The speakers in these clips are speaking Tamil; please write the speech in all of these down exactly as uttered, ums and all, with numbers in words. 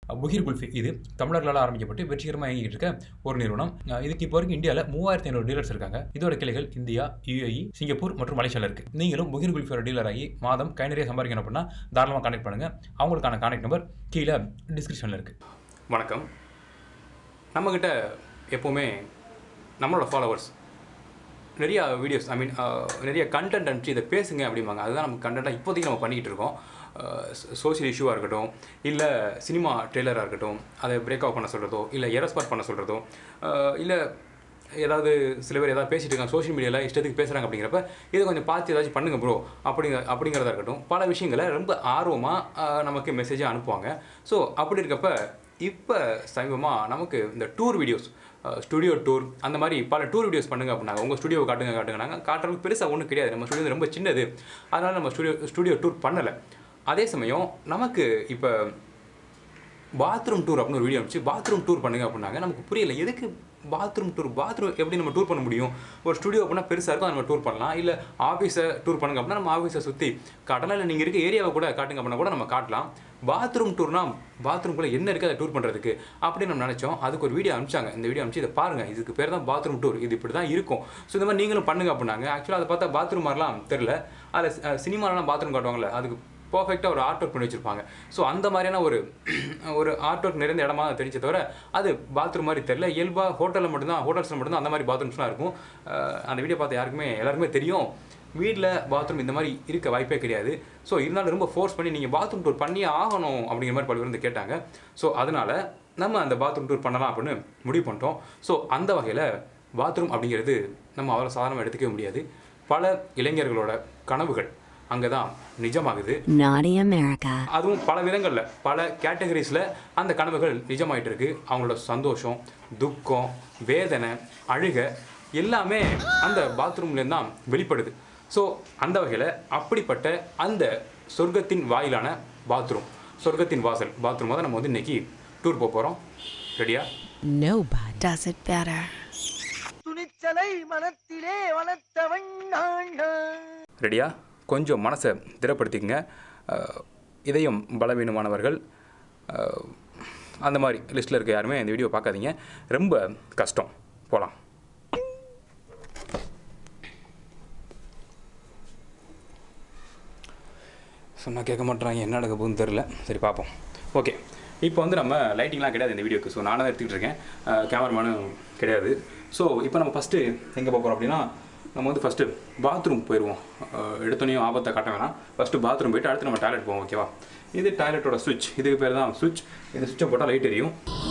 Pohieer Kulfi இது தமிழர்களால் ஆரம்பிக்கப்பட்டு வெற்றிகரமாக இயங்கிட்டு இருக்க ஒரு நிறுவனம். இதுக்கு இப்போ வரைக்கும் இந்தியாவில் மூவாயிரத்தி ஐநூறு டீலர்ஸ் இருக்காங்க. இதோட கிளைகள் இந்தியா, யுஏஇ, சிங்கப்பூர் மற்றும் மலேசியாவில் இருக்கு. நீங்களும் Pohieer Kulfiயோட டீலர் ஆகி மாதம் கை நிறைய சம்பாதிக்கணும் அப்படின்னா தாராளமாக கான்டெக்ட் பண்ணுங்க. அவங்களுக்கான கான்டெக்ட் நம்பர் கீழே டிஸ்கிரிப்ஷனில் இருக்கு. வணக்கம். நம்மக்கிட்ட எப்போவுமே நம்மளோட ஃபாலோவர்ஸ் நிறையா வீடியோஸ் ஐ மீன் நிறைய கண்டென்ட் அனுப்பிச்சு இதை பேசுங்க அப்படிம்பாங்க. அதுதான் நம்ம கண்டென்ட்டாக இப்போதைக்கு நம்ம பண்ணிக்கிட்டு இருக்கோம். சோஷியல் இஷ்யூவாக இருக்கட்டும், இல்லை சினிமா ட்ரெய்லராக இருக்கட்டும், அதை பிரேக் அவுட் பண்ண சொல்கிறதோ, இல்லை எரஸ்பாட் பண்ண சொல்கிறதோ, இல்லை ஏதாவது சில பேர் ஏதாவது பேசிகிட்டு இருக்காங்க சோஷியல் மீடியாவில் இஷ்டத்துக்கு பேசுகிறாங்க அப்படிங்கிறப்ப இதை கொஞ்சம் பார்த்து ஏதாச்சும் பண்ணுங்க ப்ரோ அப்படிங்கிற அப்படிங்கிறதா இருக்கட்டும், பல விஷயங்களை ரொம்ப ஆர்வமாக நமக்கு மெசேஜாக அனுப்புவாங்க. ஸோ அப்படி இருக்கப்போ இப்போ சமீபமாக நமக்கு இந்த டூர் வீடியோஸ், ஸ்டுடியோ டூர், அந்த மாதிரி பல டூர் வீடியோஸ் பண்ணுங்க அப்படின்னாங்க. உங்கள் ஸ்டுடியோ காட்டுங்க காட்டுங்க நாங்கள் காட்டுறதுக்கு பெருசாக ஒன்றும் கிடையாது. நம்ம ஸ்டுடியோ ரொம்ப சின்னது, அதனால் நம்ம ஸ்டுடியோ ஸ்டுடியோ டூர் பண்ணலை. அதே சமயம் நமக்கு இப்போ பாத்ரூம் டூர் அப்படின்னு ஒரு வீடியோ அனுப்பிச்சு பாத்ரூம் டூர் பண்ணுங்க அப்படின்னாங்க. நமக்கு புரியல, எதுக்கு பாத்ரூம் டூர் பாத்ரூம் எப்படி நம்ம டூர் பண்ண முடியும்? ஒரு ஸ்டுடியோ அப்படின்னா பெருசாக இருக்கும், நம்ம டூர் பண்ணலாம். இல்லை ஆஃபீஸை டூர் பண்ணுங்க அப்படின்னா நம்ம ஆஃபீஸை சுற்றி காட்டலாம். இல்லை நீங்கள் இருக்க ஏரியாவை கூட காட்டுங்க அப்படின்னா கூட நம்ம காட்டலாம். பாத்ரூம் டூர்னா பாத்ரூம்குள்ளே என்ன இருக்குது அதை டூர் பண்ணுறதுக்கு அப்படின்னு நம்ம நினச்சோம். அதுக்கு ஒரு வீடியோ அனுப்பிச்சாங்க. இந்த வீடியோ அனுப்பிச்சு இதை பாருங்கள், இதுக்கு பேர் தான் பாத்ரூம் டூர், இது இப்படி தான் இருக்கும். ஸோ இந்த மாதிரி நீங்களும் பண்ணுங்க அப்படின்னாங்க. ஆக்சுவலாக அதை பார்த்தா பாத்ரூம் மாதிரிலாம் தெரில. அதில் சினிமாலாம் பாத்ரூம் காட்டுவாங்கள்ல, அதுக்கு பர்ஃபெக்டாக ஒரு ஆர்ட் ஒர்க் பண்ணி வச்சுருப்பாங்க. ஸோ அந்த மாதிரியான ஒரு ஒரு ஆர்ட் ஒர்க் நிறைந்த இடமா தெரிஞ்ச தவிர அது பாத்ரூம் மாதிரி தெரியல. இயல்பாக ஹோட்டலில் மட்டும்தான் ஹோட்டல்ஸில் மட்டும்தான் அந்த மாதிரி பாத்ரூம்ஸ்லாம் இருக்கும். அந்த வீடியோ பார்த்து யாருக்குமே எல்லாருக்குமே தெரியும் வீட்டில் பாத்ரூம் இந்த மாதிரி இருக்க வாய்ப்பே கிடையாது. ஸோ இருந்தாலும் ரொம்ப ஃபோர்ஸ் பண்ணி நீங்கள் பாத்ரூம் டூர் பண்ணியே ஆகணும் அப்படிங்கிற மாதிரி பல பேர் வந்து கேட்டாங்க. ஸோ அதனால் நம்ம அந்த பாத்ரூம் டூர் பண்ணலாம் அப்படின்னு முடிவு பண்ணிட்டோம். ஸோ அந்த வகையில் பாத்ரூம் அப்படிங்கிறது நம்ம அவ்வளோ சாதாரணமாக எடுத்துக்கவே முடியாது. பல இளைஞர்களோட கனவுகள் அங்கே தான் நிஜமாகுது. அதுவும் பல விதங்களில் பல கேட்டகரிஸில் அந்த கனவுகள் நிஜமாயிட்டு இருக்கு. அவங்களோட சந்தோஷம், துக்கம், வேதனை, அழுகை எல்லாமே அந்த பாத்ரூம்லேருந்து தான் வெளிப்படுது. ஸோ அந்த வகையில் அப்படிப்பட்ட அந்த சொர்க்கத்தின் வாயிலான பாத்ரூம், சொர்க்கத்தின் வாசல் பாத்ரூம் தான் நம்ம வந்து இன்னைக்கு டூர் போக போகிறோம். ரெடியா? Nobody does it better. ரெடியா? கொஞ்சம் மனசை திடப்படுத்திக்கங்க. இதயம் பலவீனமானவர்கள் அந்த மாதிரி லிஸ்ட்டில் இருக்க யாருமே இந்த வீடியோ பார்க்காதீங்க, ரொம்ப கஷ்டம். போகலாம். சொன்னால் கேட்க மாட்டேறாங்க, என்ன நடக்க போகுதுன்னு தெரில. சரி பார்ப்போம். ஓகே, இப்போ வந்து நம்ம லைட்டிங்லாம் கிடையாது இந்த வீடியோக்கு. ஸோ நானும் தான் எடுத்துக்கிட்டு இருக்கேன், கேமராமேனும் கிடையாது. ஸோ இப்போ நம்ம ஃபஸ்ட்டு எங்கே போகிறோம் அப்படின்னா, நம்ம வந்து ஃபஸ்ட்டு பாத்ரூம் போயிடுவோம். எடுத்தோனையும் ஆபத்தை காட்ட வேணாம். ஃபஸ்ட்டு பாத்ரூம் போய்ட்டு அடுத்து நம்ம டாய்லெட் போவோம். ஓகேவா? இது டாய்லெட்டோட சுவிட்ச், இதுக்கு பேர் தான் சுவிட்ச். இந்த சுவிட்சை போட்டால் லைட் எரியும்.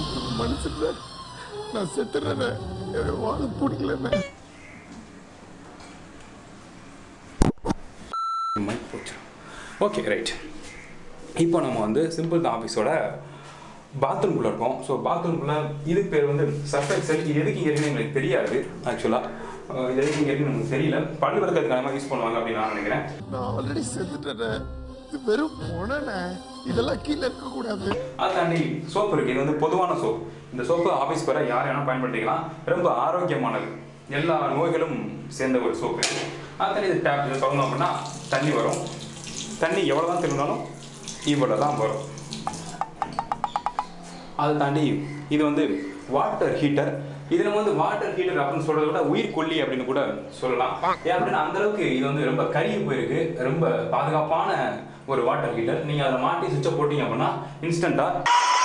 நான் செத்துறேன், பிடிக்கல. Okay right. இப்போ நம்ம வந்து சிம்பிள் தான் ஆஃபீஸோட பாத்ரூம்குள்ளே இருக்கோம். ஸோ பாத்ரூம்குள்ளே இதுக்கு பேர் வந்து சர்ஃபெக்ஸ் செல். இது எதுக்கு இங்கே இருக்குன்னு எங்களுக்கு தெரியாது. ஆக்சுவலாக இது எதுக்கு இங்கே இருக்குன்னு நமக்கு தெரியல. பல்லு விளக்கிறதுக்காக யூஸ் பண்ணுவாங்க அப்படின்னு நான் நினைக்கிறேன். நான் ஆல்ரெடி செத்துட்டேன், இது வெறும் பொணனே, இதெல்லாம் கீழே இருக்கக்கூடாது. அதை தாண்டி சோப்பு இருக்குது. இது வந்து பொதுவான சோப். இந்த சோப்பு ஆஃபீஸ் வர யார் வேணால் பயன்படுத்திக்கலாம். ரொம்ப ஆரோக்கியமானது, எல்லா நோய்களும் சேர்ந்த ஒரு சோப்பு. அதை தாண்டி இது டேப், இதை சொல்லணும் அப்படின்னா தண்ணி வரும். தண்ணி எவ்வளோ தான் திரும்பினாலும் இவ்வளோ தான் வரும். அதை தாண்டி இது வந்து வாட்டர் ஹீட்டர். இது நம்ம வந்து வாட்டர் ஹீட்டர் அப்படின்னு சொல்கிறத விட உயிர் கொல்லி அப்படின்னு கூட சொல்லலாம். ஏன் அப்படின்னா அந்தளவுக்கு இது வந்து ரொம்ப கருகி போயிருக்கு. ரொம்ப பாதுகாப்பான ஒரு வாட்டர் ஹீட்டர். நீங்கள் அதை மாட்டி சுவிட்சை போட்டிங்க அப்படின்னா இன்ஸ்டண்ட்டாக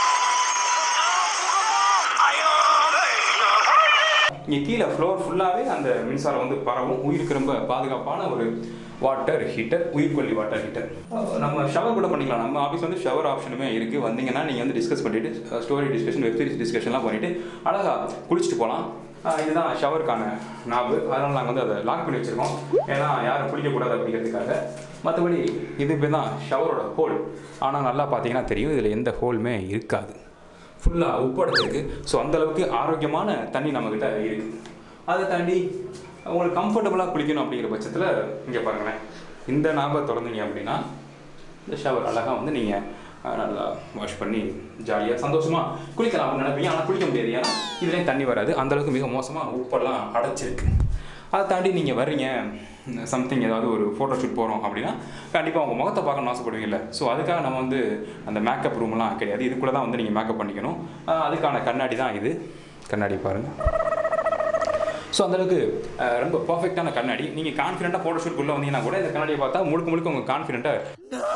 இங்கே கீழே ஃப்ளோர் ஃபுல்லாகவே அந்த மின்சாரம் வந்து பரவும். உயிருக்கு ரொம்ப பாதுகாப்பான ஒரு வாட்டர் ஹீட்டர், உயிர்கொல்லி வாட்டர் ஹீட்டர். நம்ம ஷவர் கூட பண்ணிக்கலாம். நம்ம ஆஃபீஸ் வந்து ஷவர் ஆப்ஷனுமே இருக்குது. வந்தீங்கன்னா நீங்கள் வந்து டிஸ்கஸ் பண்ணிவிட்டு ஸ்டோரி டிஸ்கஷன், வெப்சீரிஸ் டிஸ்கஷன்லாம் பண்ணிவிட்டு அழகாக குளிச்சுட்டு போகலாம். இதுதான் ஷவருக்கான நாபு. அதனால் நாங்கள் வந்து அதை லாக் பண்ணி வச்சுருக்கோம், ஏன்னா யாரும் குளிக்கக்கூடாது அப்படிங்கிறதுக்காக. மற்றபடி இது பேர் தான் ஷவரோட ஹோல். ஆனால் நல்லா பார்த்தீங்கன்னா தெரியும், இதில் எந்த ஹோலுமே இருக்காது, ஃபுல்லாக உப்படைச்சிருக்கு. ஸோ அந்தளவுக்கு ஆரோக்கியமான தண்ணி நம்மக்கிட்ட இருக்குது. அதை தாண்டி உங்களுக்கு கம்ஃபர்டபுளாக குளிக்கணும் அப்படிங்கிற பட்சத்தில் இங்கே பாருங்களேன், இந்த நாபை திறந்தீங்க அப்படின்னா இந்த ஷவர் அழகாக வந்து நீங்கள் நல்லா வாஷ் பண்ணி ஜாலியாக சந்தோஷமாக குளிக்கலாம் அப்படின்னு நினைப்பீங்க. ஆனால் குளிக்க முடியாது, ஏன்னா இதுலேயும் தண்ணி வராது. அந்தளவுக்கு மிக மோசமாக உப்பெல்லாம் அடைச்சிருக்கு. அதை தாண்டி நீங்கள் வர்றீங்க சம்திங் ஏதாவது ஒரு ஃபோட்டோ ஷூட் போகிறோம் அப்படின்னா கண்டிப்பாக உங்கள் முகத்தை பார்க்கணும்னு ஆசைப்படுவீங்கல்ல. ஸோ அதுக்காக நம்ம வந்து அந்த மேக்கப் ரூம்லாம் கிடையாது, இதுக்குள்ளே தான் வந்து நீங்கள் மேக்கப் பண்ணிக்கணும். அதுக்கான கண்ணாடி தான் இது. கண்ணாடி பாருங்கள். ஸோ அந்தளவுக்கு ரொம்ப பர்ஃபெக்டான கண்ணாடி. நீங்கள் கான்ஃபிடென்ட்டாக ஃபோட்டோ ஷூட்குள்ளே வந்தீங்கன்னா கூட இந்த கண்ணாடியை பார்த்தா முழுக்க முழுக்க உங்கள் கான்ஃபிடென்ட்டாக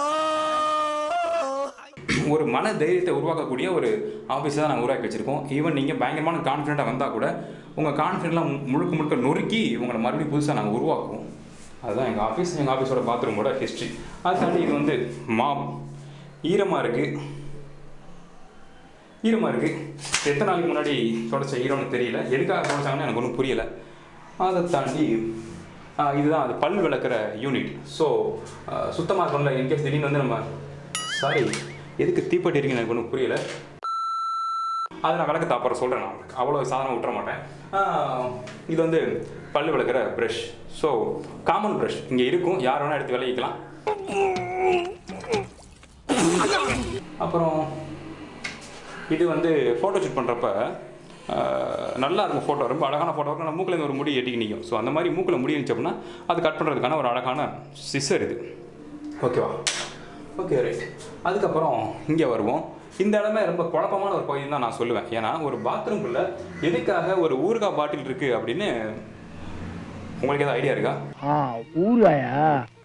ஒரு மன தைரியத்தை உருவாக்கக்கூடிய ஒரு ஆஃபீஸை தான் நாங்கள் உருவாக்கி வச்சுருக்கோம். ஈவன் நீங்கள் பயங்கரமான கான்ஃபிடென்ட்டாக வந்தால் கூட உங்கள் கான்ஃபிடென்ட்லாம் முழுக்க முழுக்க நொறுக்கி உங்களை மறுபடியும் புதுசாக நாங்கள் உருவாக்குவோம். அதுதான் எங்கள் ஆஃபீஸ். எங்கள் ஆஃபீஸோட பாத்ரூமோட ஹிஸ்ட்ரி. அது தாண்டி இது வந்து மாப் ஈரமாக இருக்குது ஈரமாக இருக்குது எத்தனை நாளைக்கு முன்னாடி தொடச்ச ஈரம்னு தெரியல, எதுக்காக தொடச்சாங்கன்னு எனக்கு ஒன்றும் புரியலை. அதை தாண்டி இதுதான் அது பல் விளக்குற யூனிட். ஸோ சுத்தமாக இருக்கணும்ல, இன்கேஸ் திடீர்னு வந்து நம்ம சாரி எதுக்கு தீப்பெட்டி இருக்குன்னு எனக்கு ஒன்றும் புரியலை. அதை நான் விளக்க தாப்புற சொல்கிறேன். நான் உங்களுக்கு அவ்வளோ சாதனம் விட்டுற மாட்டேன். இது வந்து பல் விளக்குற ப்ரஷ். ஸோ காமன் ப்ரஷ் இங்கே இருக்கும், யார் வேணால் எடுத்து விளக்கிக்கலாம். அப்புறம் இது வந்து ஃபோட்டோ ஷூட் பண்ணுறப்ப நல்லா இருக்கும் ஃபோட்டோ, ரொம்ப அழகான ஃபோட்டோ இருக்கும். நம்ம மூக்கில் ஒரு முடி எட்டிக்கு நிற்கும். ஸோ அந்த மாதிரி மூக்கில் முடி இருந்துச்சு அப்படின்னா அது கட் பண்ணுறதுக்கான ஒரு அழகான சிசர் இது. ஓகேவா? Okay, right. அதுக்கப்புறம் இங்கே வருவோம். இந்த இடமே ரொம்ப குழப்பமான ஒரு பகுதி தான் நான் சொல்லுவேன். ஏன்னா ஒரு பாத்ரூம்குள்ளே எதுக்காக ஒரு ஊறுகாய் பாட்டில் இருக்குது அப்படின்னு உங்களுக்கு ஏதாவது ஐடியா இருக்கா? ஊறுகாயா?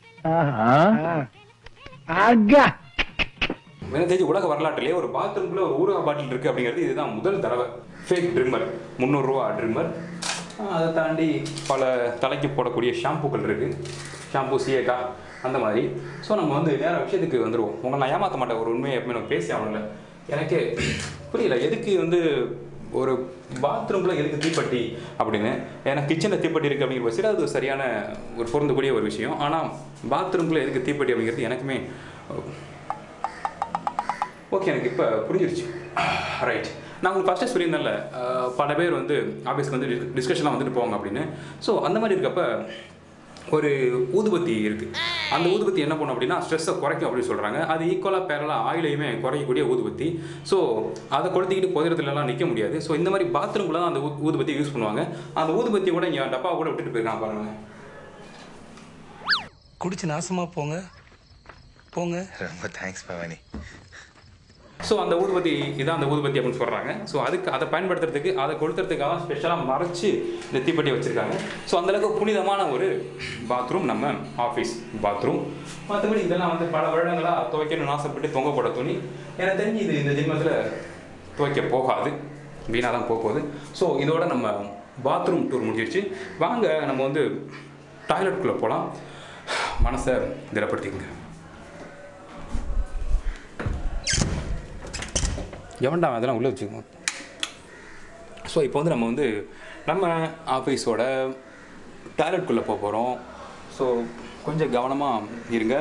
எனக்கு தெரிஞ்சு உலக வரலாற்றிலே ஒரு பாத்ரூம்குள்ளே ஒரு ஊறுகாய் பாட்டில் இருக்குது அப்படிங்கிறது இதுதான் முதல் தடவை. ஃபேக் ட்ரிம்மர், முந்நூறுரூவா ட்ரிம்மர். அதை தாண்டி பல தலைக்கு போடக்கூடிய ஷாம்பூக்கள் இருக்குது, ஷாம்பூ, சீயக்கா, அந்த மாதிரி. ஸோ நம்ம வந்து வேறு விஷயத்துக்கு வந்துடுவோம். உங்களை நான் ஏமாற்ற மாட்டேன், ஒரு உண்மையை எப்பவுமே நம்ம பேசி ஆகணும்ல. எனக்கு புரியல எதுக்கு வந்து ஒரு பாத்ரூமில் எதுக்கு தீப்பெட்டி அப்படின்னு. ஏன்னா கிச்சனில் தீப்பெட்டி இருக்குது அப்படிங்கிற பட்சத்தில் அது சரியான ஒரு பொருந்தக்கூடிய ஒரு விஷயம். ஆனால் பாத்ரூமில் எதுக்கு தீப்பெட்டி அப்படிங்கிறது எனக்குமே ஓகே, எனக்கு இப்போ புரிஞ்சிருச்சு. ரைட். நான் உங்களுக்கு ஃபஸ்ட்டே சொல்லியிருந்தேன்ல, பல பேர் வந்து ஆஃபீஸ்க்கு வந்து டிஸ்கஷன்லாம் வந்துட்டு போவாங்க அப்படின்னு. ஸோ அந்த மாதிரி இருக்கப்போ ஒரு ஊதுபத்தி இருக்குது. அந்த ஊதுபத்தி என்ன பண்ணும் அப்படின்னா ஸ்ட்ரெஸ்ஸை குறைக்கும் அப்படின்னு சொல்கிறாங்க. அது ஈக்குவலாக பேரலாக ஆயிலையுமே குறைக்கக்கூடிய ஊதுபத்தி. ஸோ அதை கொளுத்திக்கிட்டு பொதிரத்துலலாம் நிற்க முடியாது. ஸோ இந்த மாதிரி பாத்ரூமில் தான் அந்த ஊ ஊதுபத்தி யூஸ் பண்ணுவாங்க. அந்த ஊதுபத்தி கூட இங்கே டப்பா கூட விட்டுட்டு போயிருக்காங்க பாருங்கள். குடிச்சு நாசமாக போங்க போங்க. ரொம்ப தேங்க்ஸ் பவானி. ஸோ அந்த ஊதுபத்தி இதான் அந்த ஊதுபத்தி அப்படின்னு சொல்கிறாங்க. ஸோ அதுக்கு அதை பயன்படுத்துறதுக்கு, அதை கொளுத்துறதுக்காக ஸ்பெஷலாக மறைச்சி இந்த தீப்பெட்டியை வச்சுருக்காங்க. ஸோ அந்தளவுக்கு புனிதமான ஒரு பாத்ரூம் நம்ம ஆஃபீஸ் பாத்ரூம். மற்றபடி இதெல்லாம் வந்து பல வருடங்களாக துவைக்கணும்னு ஆசைப்பட்டு தொங்க போட துணி. எனக்கு தெரிஞ்சு இது இந்த ஜென்மத்தில் துவைக்க போகாது, வீணாக தான் போக போகுது. ஸோ இதோட நம்ம பாத்ரூம் டூர் முடிஞ்சிருச்சு. வாங்க நம்ம வந்து டாய்லெட்டுக்குள்ளே போகலாம். மனசை திடப்படுத்திக்கங்க. எவன்டா அதெல்லாம் உள்ளே வச்சுக்கணும். ஸோ இப்போ வந்து நம்ம வந்து நம்ம ஆஃபீஸோட டாய்லெட்குள்ளே போக போகிறோம். ஸோ கொஞ்சம் கவனமாக இருங்க.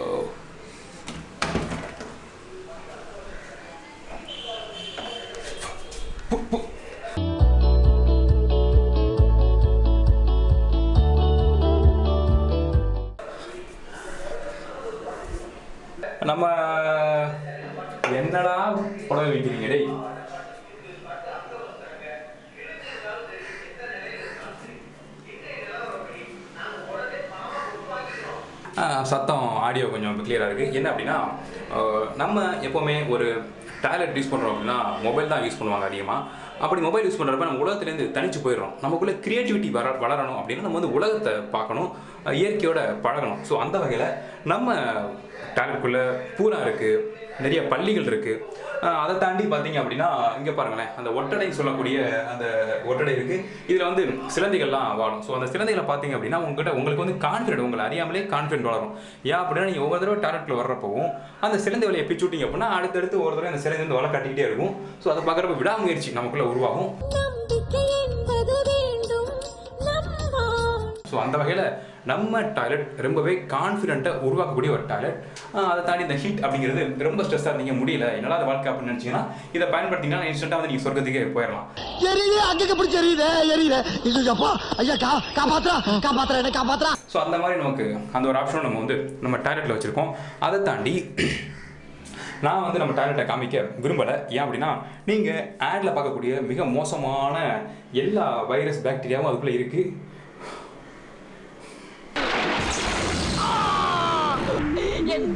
நம்ம என்னடா புடவை வைக்கிறீங்க டேய்? சத்தம் ஆடியோ கொஞ்சம் கிளியராக இருக்குது. என்ன அப்படின்னா நம்ம எப்போவுமே ஒரு டாய்லெட் யூஸ் பண்ணுறோம் அப்படின்னா மொபைல் தான் யூஸ் பண்ணுவாங்க அதிகமாக. அப்படி மொபைல் யூஸ் பண்ணுறப்ப நம்ம உலகத்துலேருந்து தனிச்சு போயிடுறோம். நமக்குள்ளே க்ரியேட்டிவிட்டி வர வளரணும் அப்படின்னா நம்ம வந்து உலகத்தை பார்க்கணும், இயற்கையோட பழகணும். ஸோ அந்த வகையில் நம்ம டாய்லெட்டுக்குள்ளே பூரா இருக்குது, நிறைய பள்ளிகள் இருக்குது. அதை தாண்டி பார்த்தீங்க அப்படின்னா இங்கே பாருங்களேன், அந்த ஒட்டடை சொல்லக்கூடிய அந்த ஒட்டடை இருக்குது. இதில் வந்து சிலந்தைகள்லாம் வாழும். ஸோ அந்த சிலந்தைகளை பார்த்தீங்க அப்படின்னா உங்கள்கிட்ட உங்களுக்கு வந்து கான்ஃபிடென்ட், உங்களை அறியாமலே கான்ஃபிடென்ட் வளரும். ஏன் அப்படின்னா நீங்கள் ஒவ்வொரு தடவை டாய்லெட்டில் வர்றப்பவும் அந்த சிலந்தை வலையை பிச்சு விட்டீங்க அப்படின்னா அடுத்தடுத்து ஒரு தடவை அந்த சிலந்தை வந்து வலை காட்டிக்கிட்டே இருக்கும். ஸோ அதை பார்க்குறப்ப விடாமுயற்சி நமக்குள்ளே உருவாகும். ஸோ அந்த வகையில் நம்ம டாய்லெட் ரொம்பவே கான்ஃபிடென்ட்டாக உருவாக்கக்கூடிய ஒரு டாய்லெட். அதை தாண்டி இந்த ஹீட் அப்படிங்கிறது ரொம்ப ஸ்ட்ரெஸ்ஸாக இருந்தீங்க, முடியல என்னடா அது வாழ்க்கை அப்படின்னு நினச்சிங்கன்னா இதை பயன்படுத்திங்கன்னா இன்ஸ்டன்ட்டாக வந்து நீங்கள் சொர்க்கத்துக்கே போயிடலாம். ஸோ அந்த மாதிரி நமக்கு அந்த ஒரு ஆப்ஷனும் நம்ம வந்து நம்ம டாய்லெட்டில் வச்சுருக்கோம். அதை தாண்டி நான் வந்து நம்ம டாய்லெட்டை காமிக்க விரும்பலை. ஏன் அப்படின்னா நீங்கள் ஆடில் பார்க்கக்கூடிய மிக மோசமான எல்லா வைரஸ் பாக்டீரியாவும் அதுக்குள்ளே இருக்குது.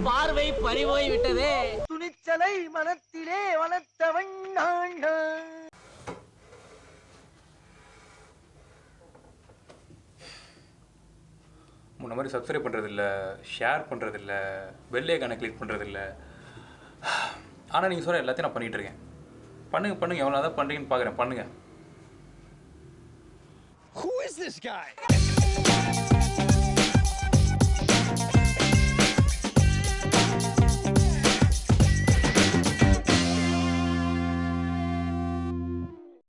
பார்வை பறிவோய் விட்டதே. துணிச்சலை மனத்திலே வளர்த்தவன் நான். முன்ன மாதிரி சப்ஸ்கிரைப் பண்ணுறதில்ல, ஷேர் பண்ணுறதில்ல, பெல் ஐகானை கிளிக் பண்ணுறதில்ல. ஆனால் நீங்கள் சொல்கிற எல்லாத்தையும் நான் பண்ணிகிட்டு இருக்கேன். பண்ணுங்க பண்ணுங்க, எவ்வளோ தான் பண்ணுறீங்கன்னு பார்க்குறேன். பண்ணுங்கள். Who is this guy?